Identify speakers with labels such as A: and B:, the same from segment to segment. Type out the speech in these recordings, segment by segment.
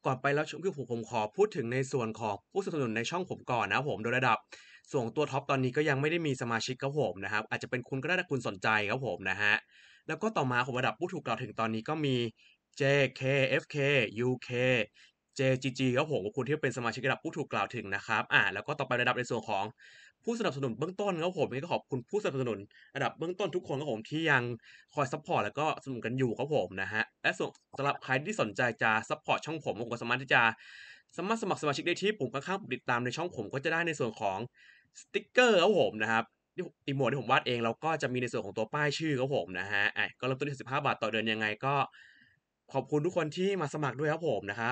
A: ก่อนไปแล้วคือผมขอพูดถึงในส่วนของผู้สนับสนุนในช่องผมก่อนนะครับผมโดยระดับส่วนตัวท็อปตอนนี้ก็ยังไม่ได้มีสมาชิกครับผมนะครับอาจจะเป็นคุณก็ได้ถ้าคุณสนใจครับผมนะฮะแล้วก็ต่อมาของระดับผู้ถูกกล่าวถึงตอนนี้ก็มี JK FK UK JGG ครับผมขอบคุณที่เป็นสมาชิกระดับผู้ถูกกล่าวถึงนะครับแล้วก็ต่อไประดับในส่วนของผู้สนับสนุนเบื้องต้นครับผมก็ขอบคุณผู้สนับสนุนระดับเบื้องต้นทุกคนครับผมที่ยังคอยซัปพอร์ตแล้วก็สนับสนุนกันอยู่ครับผมนะฮะและสำหรับใครที่สนใจจะซัปพอร์ตช่องผมก็สามารถที่จะสมัครสมาชิกได้ที่ปุ่มข้างๆปุ่มติดตามในช่องผมก็จะได้ในส่วนของสติกเกอร์ครับผมนะครับอีโมดที่ผมวาดเองแล้วก็จะมีในส่วนของตัวป้ายชื่อครับผมนะฮะก็เริ่มต้นที่15 บาทต่อเดือนยังไงก็ขอบคุณทุกคนที่มาสมัครด้วยครับผมนะครับ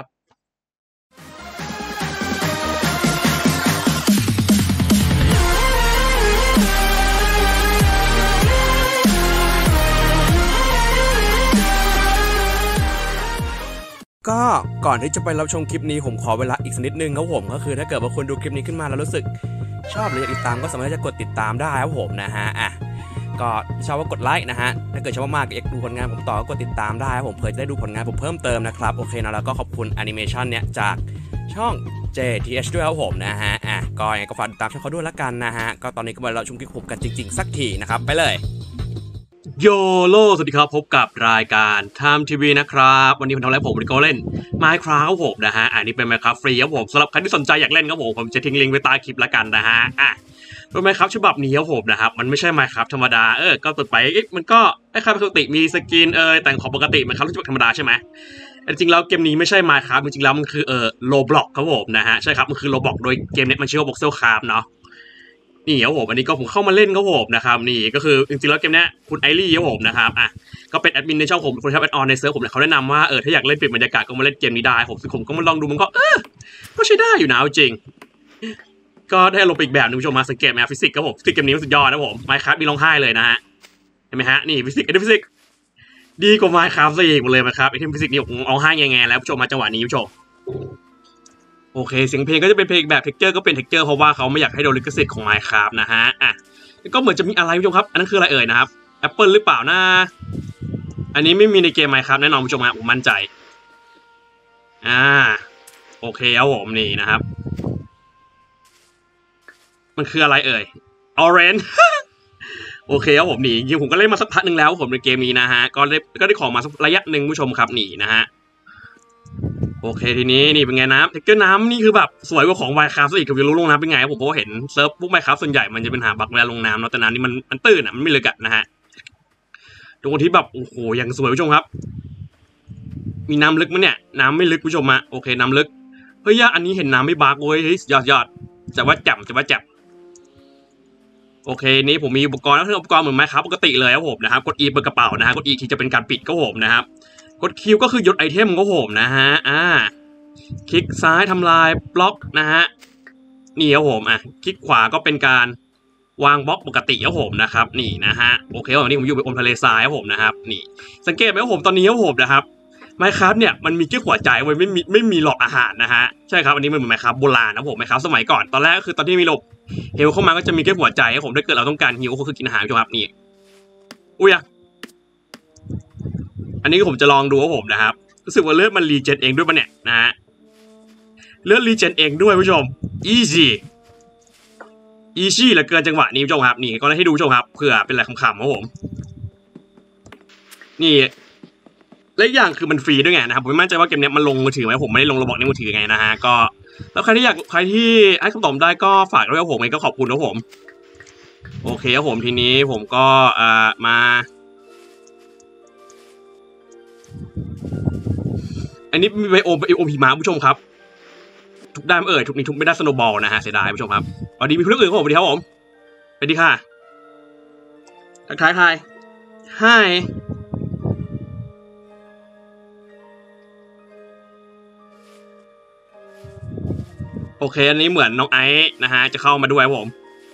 A: ก็ก่อนที่จะไปรับชมคลิปนี้ผมขอเวลาอีกสักนิดนึงครับผมก็คือถ้าเกิดว่าคุณดูคลิปนี้ขึ้นมาแล้วรู้สึกชอบหรืออยากติดตามก็สามารถจะกดติดตามได้ครับผมนะฮะก็ชอบก็กดไลค์นะฮะถ้าเกิดชอบมากอยากดูผลงานผมต่อก็กดติดตามได้ครับผมเพื่อจะได้ดูผลงานผมเพิ่มเติมนะครับโอเคนะแล้วก็ขอบคุณแอนิเมชันเนี่ยจากช่อง JTH ด้วยครับผมนะฮะก็ยังไงก็ฝากติดตามช่องเขาด้วยละกันนะฮะก็ตอนนี้ก็มาเราชมคลิปผมกันจริงๆสักทีนะครับไปเลยโยโลสวัสดีครับพบกับรายการ Time TV นะครับวันนี้ผมทำอะไรผมวันนี้ก็เล่น Minecraft ครับผมนะฮะนี่เป็น Minecraft ฟรีครับผมสำหรับใครที่สนใจอยากเล่นครับผมจะทิ้งลิงก์ไว้ใต้คลิปละกันนะฮะเป็น Minecraft ฉบับนี้ครับผมนะครับมันไม่ใช่ Minecraft ธรรมดาก็เปิดไปมันก็คล้ายๆปกติมีสกินแต่งของปกติ Minecraft ธรรมดาใช่ไหมจริงๆแล้วเกมนี้ไม่ใช่ Minecraft จริงๆแล้วมันคือRoblox ครับผมนะฮะใช่ครับมันคือ Roblox โดยเกมนี้มันชื่อว่า Voxelcraft เนาะนี่ครับผมอันนี้ก็ผมเข้ามาเล่นครับผมนะครับนี่ก็คือจริงๆแล้วเกมนี้คุณไอรี่ครับผมนะครับก็เป็นแอดมินในช่องผมคนชอบแอดออนในเซิร์ฟผมเขาแนะนำว่าถ้าอยากเล่นเปลี่ยนบรรยากาศก็มาเล่นเกมนี้ได้ผมก็มาลองดูมันก็ใช้ได้อยู่นะจริงก็ได้ลงไปอีกแบบนึงผู้ชมมาสังเกตไหมฟิสิกส์ครับผมฟิสิกส์เกมนี้มันสุดยอดนะผมไมน์คราฟต์มีร้องไห้เลยนะฮะเห็นไหมฮะนี่ฟิสิกส์ดีกว่าไมน์คราฟต์ซะอีกหมดเลยนะครับไอเทมฟิสิกส์นี่ร้องไห้แง่ๆแล้วผู้ชมมาจังหวะนี้ผู้ชมโอเคเสียงเพลงก็จะเป็นเพลงแบบเท็กเจอร์ก็เป็นเท็กเจอร์เพราะว่าเขาไม่อยากให้โดนลิขสิทธิ์ของ Minecraft นะฮะก็เหมือนจะมีอะไรผู้ชมครับอันนั้นคืออะไรนะครับ Apple หรือเปล่านะอันนี้ไม่มีในเกม Minecraft แน่นอนผู้ชมครับผมมั่นใจโอเคครับผมนี่นะครับมันคืออะไรOrange โอเคครับผมนี่จริงผมก็เล่นมาสักพักนึงแล้วผมในเกมนี้นะฮะก็ได้ของมาสักระยะหนึ่งผู้ชมครับนี่นะฮะโอเคทีนี้นี่เป็นไงน้ำเท็กเจอร์น้ำนี่คือแบบสวยกว่าของ Minecraft ซะอีกคือรู้ลงน้ำเป็นไงผมเพราะเห็นเซิร์ฟพวก Minecraft ส่วนใหญ่มันจะเป็นหาบั๊กเวลาลงน้ำเนาะแต่น้ำนี่มันตื้นมันไม่ลึกนะฮะดูที่แบบโอ้โหอย่างสวยผู้ชมครับมีน้ำลึกมั้ยเนี่ยน้ำไม่ลึกผู้ชมโอเคน้ำลึกเฮ้ยอันนี้เห็นน้ำไม่บั๊กเว้ยยอดจะว่าแจ่มโอเคนี้ผมมีอุปกรณ์แล้วอุปกรณ์เหมือน Minecraft ปกติเลยครับผมนะครับกด E เปิดกระเป๋านะฮะกด E ที่จะเป็นการปิดครับผมนะครับกด Q ก็คือยศไอเทมครับผมนะฮะคลิกซ้ายทำลายบล็อกนะฮะนี่ครับผมคลิกขวาก็เป็นการวางบล็อกปกติครับผมนะครับนี่นะฮะโอเควันนี้ผมอยู่บนทะเลทรายครับผมนะครับนี่สังเกตไหมครับผมตอนนี้ครับผมนะครับMinecraftเนี่ยมันมีเกี้ยวหัวใจไว้ไม่มีหลอดอาหารนะฮะใช่ครับอันนี้มันเหมือนMinecraftโบราณนะผมMinecraftสมัยก่อนตอนแรกก็คือตอนที่มีโลกเฮลเข้ามาก็จะมีเกี้ยวหัวใจครับผมถ้าเกิดเราต้องการหิวก็คือกินอาหารครับนี่อุ้ยอันนี้ผมจะลองดูครับผมนะครับรู้สึกว่าเลือดมันรีเจนเองด้วยปะเนี่ยนะฮะเลือดรีเจนเองด้วยผู้ชมอีซี่เหลือเกินจังหวะนี้ผู้ชมครับนี่ก็ให้ดูผู้ชมครับเผื่อเป็นอะไรขำๆครับผมนี่และอย่างคือมันฟรีด้วยไงนะครับผมไม่มั่นใจว่าเกมนี้มันลงมือถือไหมผมไม่ได้ลงระบบในมือถือไงนะฮะก็แล้วใครที่ให้คำตอบได้ก็ฝากด้วยครับผมก็ขอบคุณครับผมโอเคครับผมทีนี้ผมก็มาอันนี้มีไบโอมหิมะผู้ชมครับทุกได้ทุกนี้ทุกไม่ได้สโนว์บอลนะฮะเสียดายผู้ชมครับสวัสดีมีเพื่อนอื่นครับผมสวัสดีครับผมสวัสดีค่ะทักทายใครHiโอเคอันนี้เหมือนน้องไอซ์นะฮะจะเข้ามาด้วยผม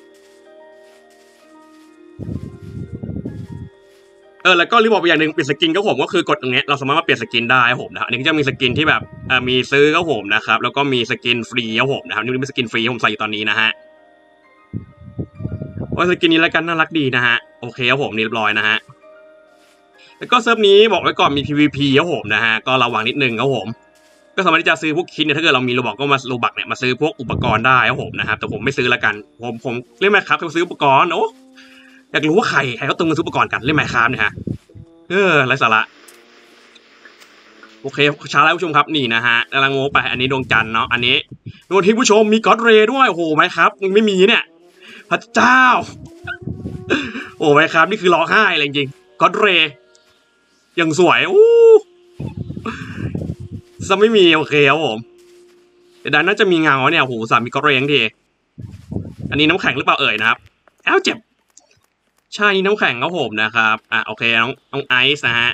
A: แล้วก็รีบบอกไปอย่างหนึ่งเปลี่ยนสกินก็ผมก็คือกดตรงนี้เราสามารถมาเปลี่ยนสกินได้ผมนะอันนี้ก็จะมีสกินที่แบบมีซื้อก็ผมนะครับแล้วก็มีสกินฟรีก็ผมนะครับนี่เป็นสกินฟรีผมใส่อยู่ตอนนี้นะฮะว่าสกินนี้แล้วกันน่ารักดีนะฮะโอเคครับผมเรียบร้อยนะฮะแล้วก็เซิร์ฟนี้บอกไว้ก่อนมี PVP ครับผมนะฮะก็ระวังนิดนึงครับผม
B: ก็สามารถที่จะซื้อพวกคิดเนี่ยถ้าเกิดเรามีโลบอกก็มาโลบักเนี่ยมาซื้อพวกอุปกรณ์ได้ครับผมนะครับแต่ผมไม่ซื้อละกันผมเล่นแมคครับเขาซื้ออุปกรณ์โอ้อยากรู้ว่าใครเขาตึงมาซื้ออุปกรณ์กันเล่นแมคครับเนี่ยฮะไร้สาระโอเคช้าแล้วผู้ชมครับนี่นะฮะกำลังโง่ไปอันนี้ดวงจันทร์เนาะอันนี้ดวงที่ผู้ชมมีก็อดเรย์ด้วยโอ้โหไหมครับยังไม่มีเนี่ยพระเจ้าโอ้ไหมครับนี่คือร้องไห้เลยจริงก็อดเรย์ยังสวยอู้จะไม่มีโอเคครับผมแต่ด้านน่าจะมีเงาเนี่ยโอ้โหสามีก็อดเรย์ทั้งทีอันนี้น้ำแข็งหรือเปล่าเอ่ยนะครับเจ็บใช่น้ำแข็งครับผมนะครับโอเคน้องไอซ์นะฮะ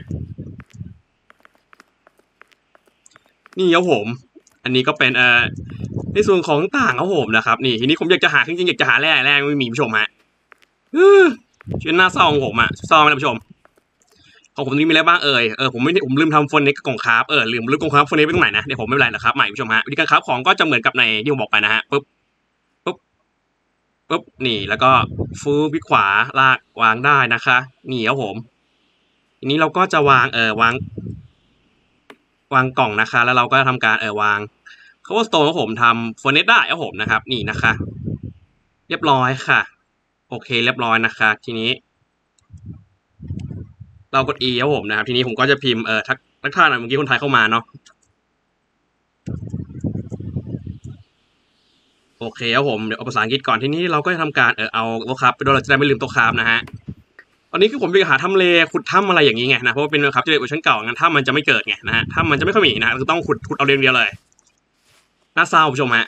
B: นี่ครับผมอันนี้ก็เป็นในส่วนของต่างครับผมนะครับนี่ทีนี้ผมอยากจะหาจริงๆอยากจะหาแร่ไม่มีผู้ชมฮะชื่อหน้าเศร้าของผมเศร้าไหมผู้ชมของผมนี่มีอะไรบ้างผมลืมทำโฟนเน็กกล่องคราฟลืมกล่องคราฟโฟนเน็กไปตรงไหนนะเดี๋ยวผมไม่เป็นไรนะครับใหม่ผู้ชมฮะวิธีการคราฟของก็จะเหมือนกับในที่ผมบอกไปนะฮะปุ๊บนี่แล้วก็ฟูพิขวาลากวางได้นะคะนี่ครับผมทีนี้เราก็จะวางวางกล่องนะคะแล้วเราก็ทำการวางคาว์สโตนของผมทำเฟอร์เนสได้ครับผมนะครับนี่นะคะเรียบร้อยค่ะโอเคเรียบร้อยนะคะทีนี้เรากด E ครับผมนะครับทีนี้ผมก็จะพิมพ์ทักทายหน่อยเมื่อกี้คนไทยเข้ามาเนาะโอเคครับผมเดี๋ยวเอาภาษาอังกฤษก่อนทีนี้เราก็จะทำการเอาโต๊ะคราฟไปด้วยเราจะได้ไม่ลืมโต๊ะคราฟนะฮะตอนนี้คือผมไปหาทำเลขุดถ้ำอะไรอย่างนี้ไงนะเพราะว่าเป็นครับจะเป็นเวอร์ชันเก่างั้นถ้ำมันจะไม่เกิดไงนะฮะถ้ำมันจะไม่ค่อยมีนะคือต้องขุดเอาเรียงเดียวเลยน่าเศร้าผู้ชมฮะ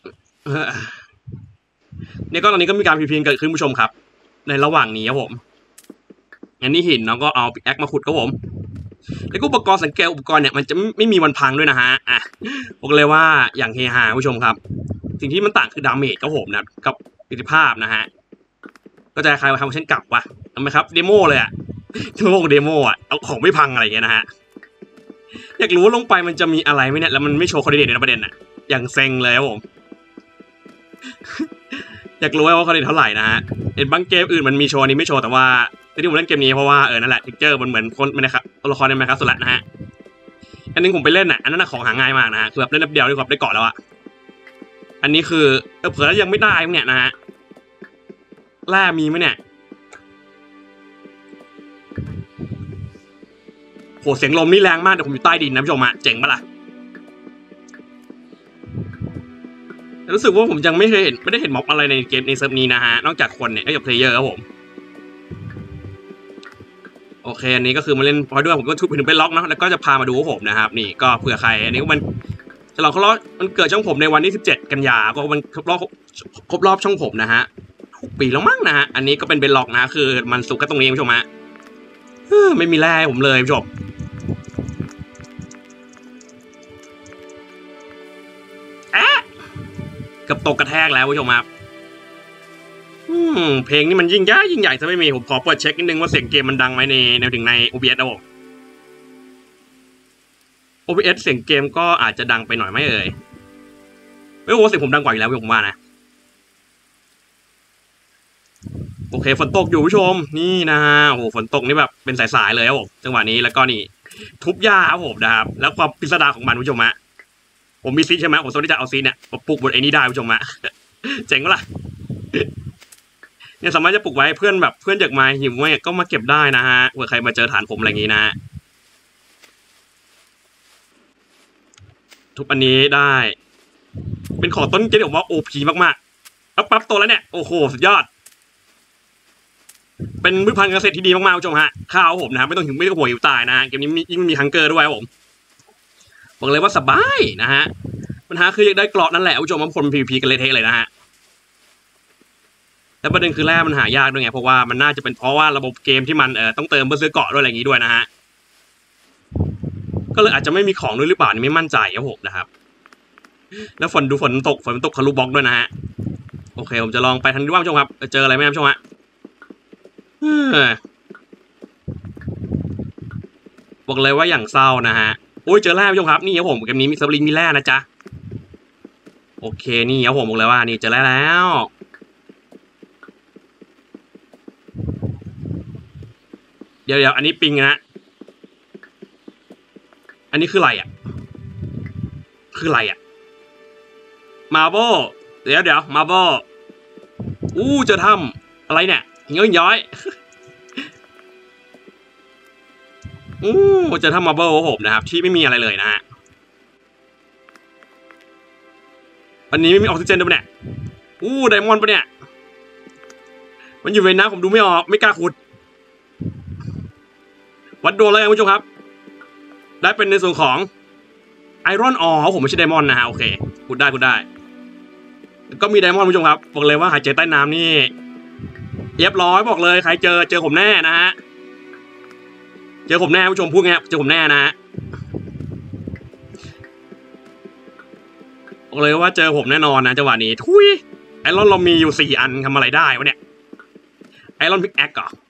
B: เนี่ยก็ตอนนี้ก็มีการพีเกิดขึ้นผู้ชมครับในระหว่างนี้ครับผมอันนี้หินเราก็เอาปิกแอคมาขุดครับผมแล้วก็อุปกรณ์สังเกตอุปกรณ์เนี่ยมันจะไม่มีวันพังด้วยนะฮะบอกเลยว่าอย่างเฮฮาผู้ชมครับสิ่งที่มันต่างคือดาเมจครับผมนะกับประสิทธิภาพนะฮะก็จะคล้ายๆทำเช่นกลับวะทำไมครับเดโมเลยชั่วโมงเดโมเอาของไม่พังอะไรอย่างเงี้ยนะฮะอยากรู้ว่าลงไปมันจะมีอะไรไหมเนี่ยแล้วมันไม่โชว์คอร์ดิเนตในประเด็นอย่างเซ็งเลยครับผมอยากรู้ว่าคอร์ดิเนตเท่าไหร่นะฮะเห็นบางเกมอื่นมันมีโชว์นี้ไม่โชว์แต่ว่าที่ผมเล่นเกมนี้เพราะว่านั่นแหละทิกเจอร์มันเหมือนคนไม่นะครับตัวละครในแมคคัสสุดนะฮะอันนึงผมไปเล่นอันนั้นของหาง่ายมากนะฮะคือแบบเล่นแป๊บเดียวได้เกาะแล้วอันนี้คือเผื่อแล้วยังไม่ได้เนี่ยนะฮะแร่มีไหมเนี่ยโหเสียงลมนี่แรงมากแต่ผมอยู่ใต้ดินนะผู้ชมเจ๋งปะล่ะรู้สึกว่าผมยังไม่ได้เห็นม็อบอะไรในเกมในเซิร์ฟนี้นะฮะนอกจากคนเนี่ยกับเพลเยอร์ครับผมโอเคอันนี้ก็คือมาเล่นพอด้วยผมก็ทุบถึงเป็นล็อกเนาะแล้วก็จะพามาดูผมนะครับนี่ก็เผื่อใครอันนี้ก็มันฉลองครบรอบมันเกิดช่องผมในวันที่17 กันยาก็มันครบรอบช่องผมนะฮะ6 ปีแล้วมั้งนะฮะอันนี้ก็เป็นเบลล็อกนะคือมันสุกกันตรงนี้ผู้ชมฮะไม่มีแร่ผมเลยผู้ชมกับตกกระแทกแล้วผู้ชมครับเพลงนี้มันยิ่งใหญ่ซะไม่มีผมขอเปิดเช็คนิดนึงว่าเสียงเกมมันดังไหมในถึงใน OBS นะผม OBS เสียงเกมก็อาจจะดังไปหน่อยไม่เอ่ยไม่รู้ว่าเสียงผมดังกว่าอยู่แล้วผมว่านะโอเคฝนตกอยู่ผู้ชมนี่นะโอ้โหฝนตกนี่แบบเป็นสายๆเลยครับผมจังหวะนี้แล้วก็นี่ทุบหญ้าครับผมนะครับแล้วความพิสดารของมันผู้ชมฮะผมมีซีใช่ไหมผมสามารถที่จะเอาซีเนี่ยมาปลูกบนไอ้นี่ได้ผู้ชมฮะเจ๋งปะล่ะเนี่ยสามารถจะปลูกไว้เพื่อนอยากมาหิวเนี่ยก็มาเก็บได้นะฮะเผื่อใครมาเจอฐานผมอะไรอย่างนี้นะทุบอันนี้ได้เป็นของต้นเกมผมว่า OP มากๆแล้วปั๊บโตแล้วเนี่ยโอ้โหสุดยอดเป็นพืชพันธุ์เกษตรที่ดีมากๆผู้ชมฮะข้าวผมนะครับไม่ต้องห่วงหิวตายนะเกมนี้ยิ่งมีฮังเกอร์ด้วยครับผมบอกเลยว่าสบายนะฮะปัญหาคืออยากได้เกราะนั่นแหละผู้ชมว่าคน PVP กันเลยเทเลยนะฮะแล้วประเด็นคือแร่มันหายากด้วยไงเพราะว่ามันน่าจะเป็นเพราะว่าระบบเกมที่มันต้องเติมเพื่อซื้อเกราะด้วยอะไรอย่างนี้ด้วยนะฮะก็เลยอาจจะไม่มีของด้วยหรือเปล่านี่ไม่มั่นใจครับผมนะครับแล้วฝนตกทะลุบล็อกด้วยนะฮะโอเคผมจะลองไปทางนี้ว่าผู้ชมครับเจออะไรไหมครับผู้ชมฮะบอกเลยว่าอย่างเศร้านะฮะโอ้ยเจอแร่ผู้ชมครับนี่ครับผมเกมนี้มีสปริงมีแร่นะจ๊ะโอเคนี่ครับผมบอกเลยว่านี่เจอแร่แล้วเดี๋ยวอันนี้ปิงนะอันนี้คืออะไรคืออะไรอ่ะมาโบเดี๋ยวมาโบเจอถ้ำอะไรเนี่ยเงี้ยย้อยเจอถ้ำมาโบผมนะครับที่ไม่มีอะไรเลยนะฮะวันนี้ไม่มีออกซิเจนด้วยเนี่ยไดมอนด์ปะเนี่ยมันอยู่ในน้ำผมดูไม่ออกไม่กล้าขุดวัดโดนเลยคุณผู้ชมครับได้เป็นในส่วนของไอรอนผมไม่ใช่ไดมอนด์นะฮะโอเคขุดได้ก็มีไดมอนด์คุณผู้ชมครับบอกเลยว่าหายใจใต้น้ำนี่เรียบร้อยบอกเลยใครเจอผมแน่นะฮะเจอผมแน่ผู้ชมพูดไงเจอผมแน่นะฮะบอกเลยว่าเจอผมแน่นอนนะจังหวะนี้ทุยไอรอนเรามีอยู่4 อันทำอะไรได้วะเนี่ยไอรอนพิกแอคเหรอ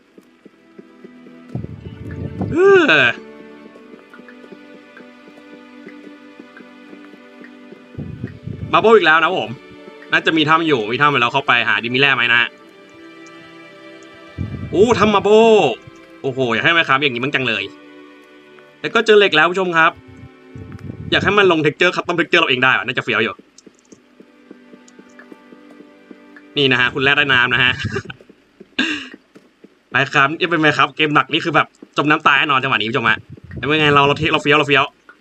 B: มาโบอีกแล้วนะผมน่าจะมีถ้ำอยู่มีถ้ำไปแล้วเข้าไปหาดิมีแร่ไหมนะถ้ำมาโบโอ้โหอยากให้ไหมครับอย่างนี้มันจังเลยแล้วก็เจอเหล็กแล้วผู้ชมครับอยากให้มันลงเท็กเจอร์คัสตอมเท็กเจอร์เราเองได้น่าจะเฟี้ยวอยู่นี่นะฮะคุณแร่ได้น้ำนะฮะไปครับนี่เป็นไงครับเกมหนักนี่คือแบบจมน้ำตายแน่นอนจังหวะนี้ผู้ชมฮะเป็นไงเราเฟี้ยว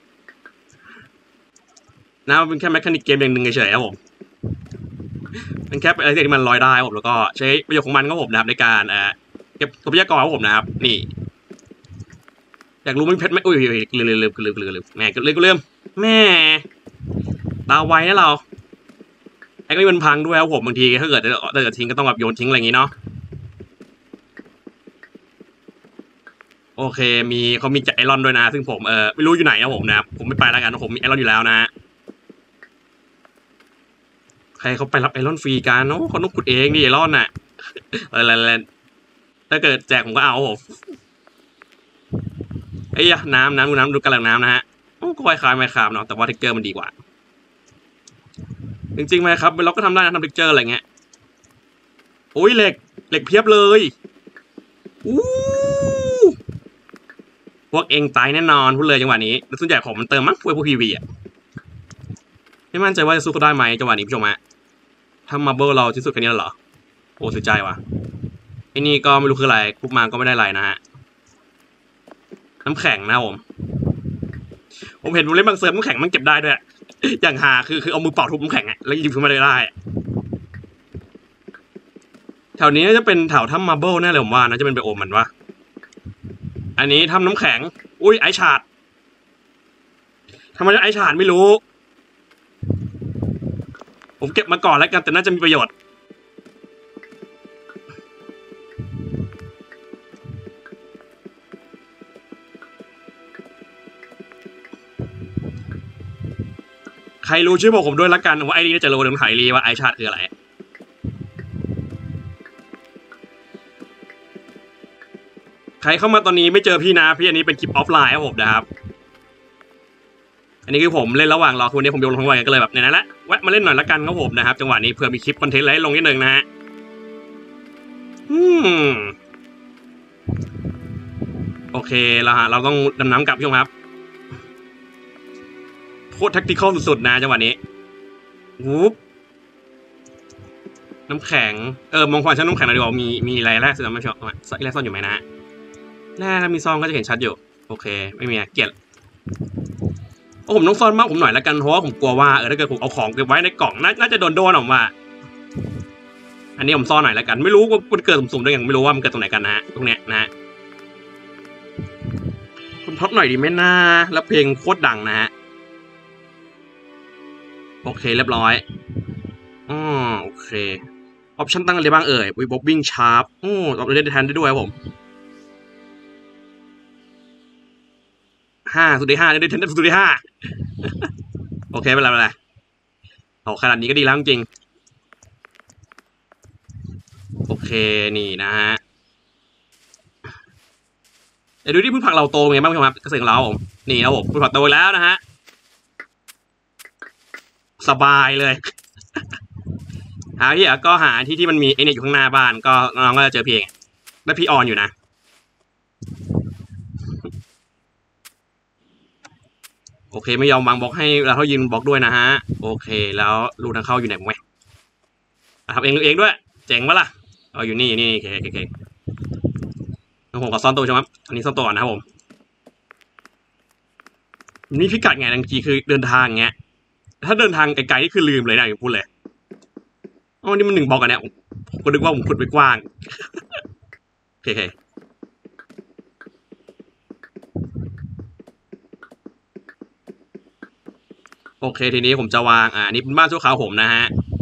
B: นะเป็นแค่แมคานิกเกมอย่างหนึ่งเฉยๆครับผมเป็นแค่อะไรที่มันลอยได้ผมแล้วก็ใช้ประโยชน์ของมันครับผมนะครับในการเก็บทรัพยากรของผมนะครับนี่อยากรู้มันเพชรไหมลืมแม่ลืมแม่ตาไวนะเราไอ้ก็มันพังด้วยครับผมบางทีถ้าเกิดทิ้งก็ต้องแบบโยนทิ้งอะไรอย่างนี้เนาะโอเคเขามีไอรอนด้วยนะซึ่งผมไม่รู้อยู่ไหนนะผมนะครับผมไม่ไปแล้วกันผมมีไอรอนอยู่แล้วนะใครเขาไปรับไอรอนฟรีกันเนาะเขาต้องขุดเองดิไอรอนน่ะอะไรถ้าเกิดแจกผมก็เอาผมไอ้ยะน้ำดูกระแหล่งน้ำนะฮะก็คล้ายๆไมค์ครับเนาะแต่ว่าเทคเจอร์มันดีกว่าจริงๆไหมครับเราก็ทำได้นะทำเทคเจอร์อะไรเงี้ยเหล็กเพียบเลยพวกเองตายแน่นอนพูดเลยจังหวะนี้ส่วนใหญ่ของมันเติมมั้งพวกพีวีอ่ะไม่มั่นใจว่าจะสู้เขาได้ไหมจังหวะนี้ผู้ชมฮะถ้ามาเบิลเราที่สุดแค่นี้เหรอเสียใจว่ะไอ้นี่ก็ไม่รู้คืออะไรกรุ๊ปมาก็ไม่ได้อะไรนะฮะน้ำแข็งนะผมเห็นเล่นบางเซิร์ฟน้ำแข็งมันเก็บได้ด้วยอย่างหาคือเอามือเป่าทุบน้ำแข็งอะแล้วยิงขึ้นมาได้แถวนี้จะเป็นแถวถ้ำมาเบิลแน่เลยผมว่านะจะเป็นไบโอมมันวะอันนี้ทำน้ำแข็งไอชาร์ดทำไมไอชาร์ดไม่รู้ผมเก็บมาก่อนแล้วกันแต่น่าจะมีประโยชน์ใครรู้ชื่อบอกผมด้วยละกันว่าไอ้นี่น่าจะรู้เรื่องไทยรีว่าไอชาร์ดคืออะไรใครเข้ามาตอนนี้ไม่เจอพี่นะพี่อันนี้เป็นคลิปออฟไลน์ครับผมนะครับอันนี้คือผมเล่นระหว่างรอคืนนี้ผมโยนทั้งวันก็เลยแบบนั้นแหละแวะมาเล่นหน่อยละกันครับผมนะครับจังหวะนี้เผื่อมีคลิปคอนเทนต์อะไรลงนิดนึงนะฮะโอเคแล้วฮะเราต้องดำน้ำกลับพี่ชมครับโคตรแท็กติคอลสุดๆนะจังหวะนี้วูบน้ำแข็งมองความชั้นน้ำแข็งหน่อยดีกว่ามีอะไรแรกสุดไม่ชอบแรกซ่อนอยู่ไหมนะแรกถ้ามีซองก็จะเห็นชัดอยู่โอเคไม่มีเกลียดผมต้องซ่อนมากผมหน่อยละกันเพราะว่าผมกลัวว่าถ้าเกิดผมเอาของเก็บไว้ในกล่องน่าจะโดนผมว่าอันนี้ผมซ่อนหน่อยละกันไม่รู้ว่ามันเกิดสุ่มๆด้วยอย่างไม่รู้ว่ามันเกิดตรงไหนกันนะฮะตรงเนี้ยนะฮะคุณท็อปหน่อยดีไหมนะแล้วเพลงโคตรดังนะฮะโอเคเรียบร้อยโอเคออปชั่นตั้งอะไรบ้างบ๊อบบิ้งชาร์ปตอบเล่นแทนได้ด้วยครับผมสุดที่5ได้เทนได้สุดที่5โอเคไม่เป็นไรขนาดนี้ก็ดีแล้วจริงโอเคนี่นะฮะเดี๋ยวดูที่พืชผักเราโตไงบ้างครับเกษตรของเราผมนี่นะผมพืชผักโตแล้วนะฮะสบายเลยหาที่ก็หาที่มันมีไอเนี่ยอยู่ข้างหน้าบ้านก็น้องก็จะเจอเพียงและพี่ออนอยู่นะโอเคไม่ยอมวางบล็อกให้เราเขายืนบล็อกด้วยนะฮะโอเคแล้วรูทางเข้าอยู่ไหนมั้ยทำเองด้วยเจ๋งปะล่ะเอาอยู่นี่โอเคผมขอซ่อนตัวใช่ไหมอันนี้ซ่อนตัวนะครับผมนี่พิกัดไงบางทีคือเดินทางเงี้ยถ้าเดินทางไกลๆนี่คือลืมเลยนะอย่างพูดเลยอ๋อนี่มัน1 บล็อกกันเนี่ยผมก็นึกว่าผมขุดไปกว้างโอเคโอเคทีนี้ผมจะวางนี่เป็นบ้านชั่วคราวผมนะฮะ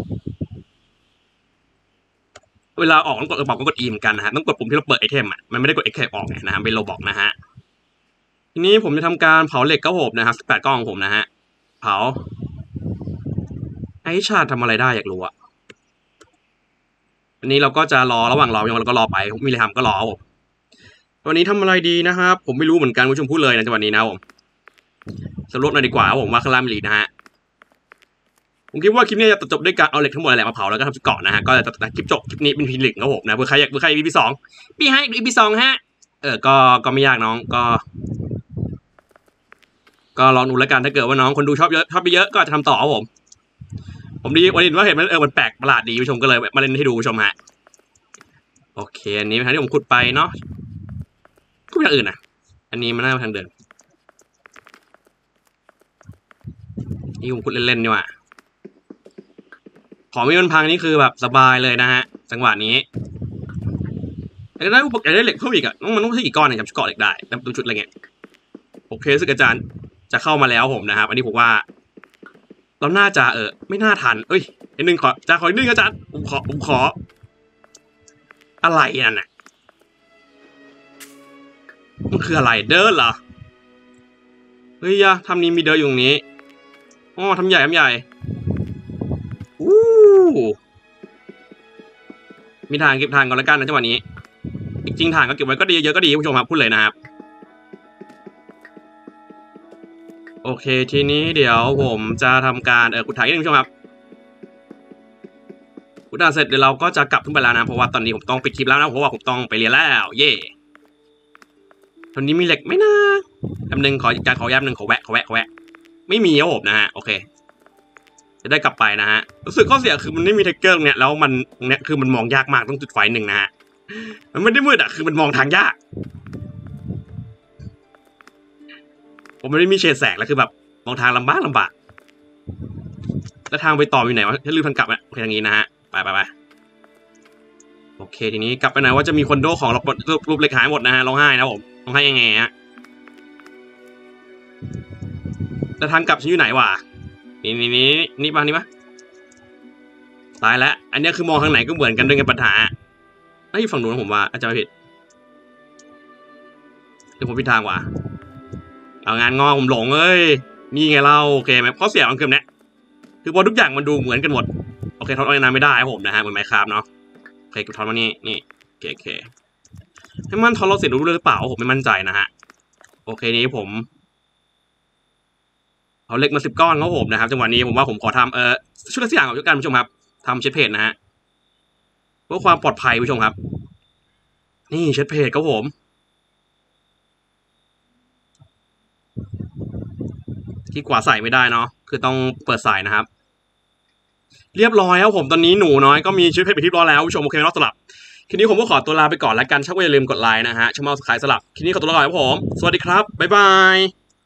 B: เวลาออกต้องกดกด E เหมือนกันนะฮะต้องกดปุ่มที่เราเปิดไอเทมอ่ะมันไม่ได้กด Escape ออกไงนะฮะเป็นโรบอกนะฮะทีนี้ผมจะทำการเผาเหล็กก็ผมนะครับ18 ก้อนของผมนะฮะเผาไอชาติทำอะไรได้อยากรู้อะอันนี้เราก็จะรอระหว่างรอเราก็รอไปมีอะไรทำก็รอผมวันนี้ทำอะไรดีนะครับผมไม่รู้เหมือนกันคุณผู้ชมพูดเลยนะจังหวะนี้นะผมสรุปหน่อยดีกว่าผมว่าคลามลีนะฮะผมคิดว่าคลิปนี้จะจบด้วยการเอาเหล็กทั้งหมดแหละมาเผาแล้วก็ทำเกาะนะฮะก็จะคลิปจบคลิปนี้เป็นพีหนึ่งครับผมนะเพื่อใครอยากEP 2พี่ให้EP 2ฮะก็ไม่ยากน้องก็ลองดูแล้วกันถ้าเกิดว่าน้องคนดูชอบเยอะก็จะทำต่อครับผมดีวันนี้ว่าเห็นมันแปลกประหลาดดีผู้ชมก็เลยมาเล่นให้ดูผู้ชมฮะโอเคอันนี้ที่ผมขุดไปเนาะก็อย่างอื่นนะอันนี้มันน่าทางเดินนี่ผมขุดเล่นๆนี่ว่ะของมีมันพังนี่คือแบบสบายเลยนะฮะจังหวะนี้อยากได้เหล็กเพิ่มอีกอะมันต้องใช้กี่ก้อนเนี่ยจำเกาะเหล็กได้แล้วดูชุดอะไรเงี้ยโอเคสึกอาจารย์จะเข้ามาแล้วผมนะครับอันนี้ผมว่าเราน่าจะไม่น่าทันเอ้ยอีกหนึ่งขออีกหนึ่งอาจารย์ผมขออะไรนั่นน่ะมันคืออะไรเดินเหรอเฮ้ยทำนี้มีเดินอยู่ตรงนี้อ๋อทำใหญ่อู้มีทางเก็บทางก่อนแล้วกันนะจังหวะนี้จริงทางก็เก็บไว้ก็ดีเยอะก็ดีผู้ชมครับพูดเลยนะครับโอเคทีนี้เดี๋ยวผมจะทำการขุดถ่ายนิดนึงผู้ชมครับขุดถ่ายเสร็จเดี๋ยวเราก็จะกลับขึ้นไปแล้วนะเพราะว่าตอนนี้ผมต้องปิดคลิปแล้วนะเพราะว่าผมต้องไปเรียนแล้วเย่ตอนนี้มีเหล็กไหมนะอันนึงขอย้ำหนึ่งขอแวะไม่มีครับผมนะฮะโอเคจะได้กลับไปนะฮะรู้สึกข้อเสียคือมันไม่มีเทคเกอร์เนี่ยแล้วมันเนี่ยคือมันมองยากมากต้องจุดไฟหนึ่งนะฮะมันไม่ได้มืดอะคือมันมองทางยากผมไม่ได้มีเฉดแสงแล้วคือแบบมองทางลำบากแล้วทางไปต่ออยู่ไหนวะถ้าลืมทางกลับอะโอเคทางนี้นะฮะไปโอเคทีนี้กลับไปไหนว่าจะมีคอนโดของเรารูปเล็กหายหมดนะฮะร้องไห้นะผมร้องไห้ยังไงฮะแต่ทางกลับฉันอยู่ไหนวะนี่ปะตายแล้วอันนี้คือมองทางไหนก็เหมือนกันด้วยกันปัญหาไอ้ฝั่งนู้นผมว่าอาจจะไม่ผิดหรือผมผิดทางวะเอางานงอผมหลงนี่ไงเราโอเคไหมข้อเสียของเกมเนี้ยคือพอทุกอย่างมันดูเหมือนกันหมดโอเคทอนน้ำไม่ได้ผมนะฮะเหมือนไมค์ครับเนาะโอเคกูทอนมานี่โอเคให้มันทอนเราเสร็จรู้หรือเปล่าผมไม่มั่นใจนะฮะโอเคนี้ผมเอาเหล็กมา10 ก้อนครับผมนะครับจังหวะนี้ผมว่าผมขอทำชุดละสิ่งกับทุกการผู้ชมครับทำเช็ดเพจนะฮะเพื่อความปลอดภัยผู้ชมครับนี่เช็ดเพจครับผมที่กว่าใส่ไม่ได้เนาะคือต้องเปิดใส่นะครับเรียบร้อยครับผมตอนนี้หนูน้อยก็มีเช็ดเพจไปที่รอแล้วผู้ชมโอเครอบสลับทีนี้ผมก็ขอตัวลาไปก่อนแล้วกันช่างอย่าลืมกดไลค์นะฮะช่องเมาส์ขายสลับทีนี้ขอตัวลาไปครับผมสวัสดีครับบ๊ายบาย